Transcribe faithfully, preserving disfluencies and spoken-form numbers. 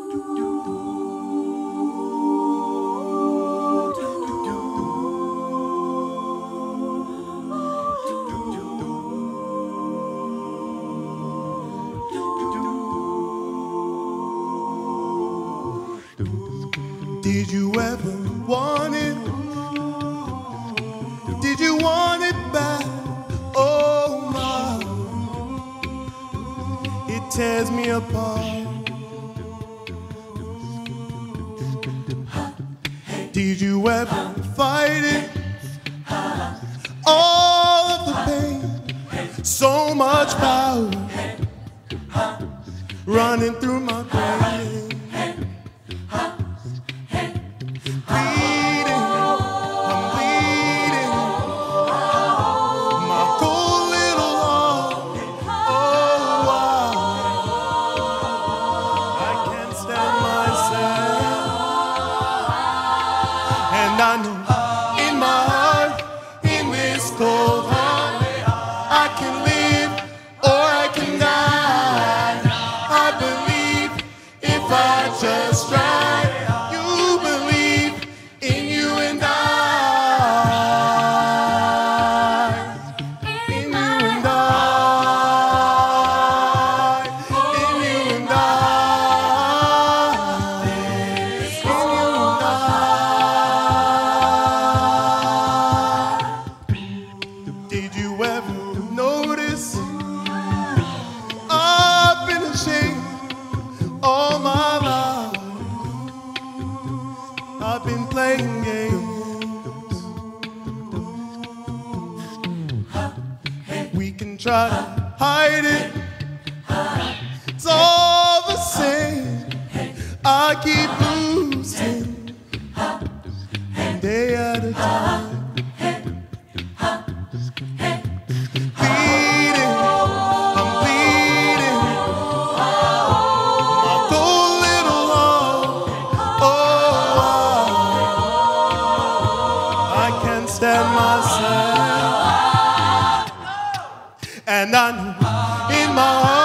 Did you ever want it? Did you want it back? Oh my, it tears me apart. Did you ever fight it? All of the pain, so much power running through my brain. And I know in my heart, in this cold heart, I can live or I can die. I believe if I just try. You believe in you and I. In you and I. In you and I. Did you ever notice I've been ashamed all my life? I've been playing games. We can try to hide it, it's all the same. I keep losing day at a time. Stand myself, and I know in my heart.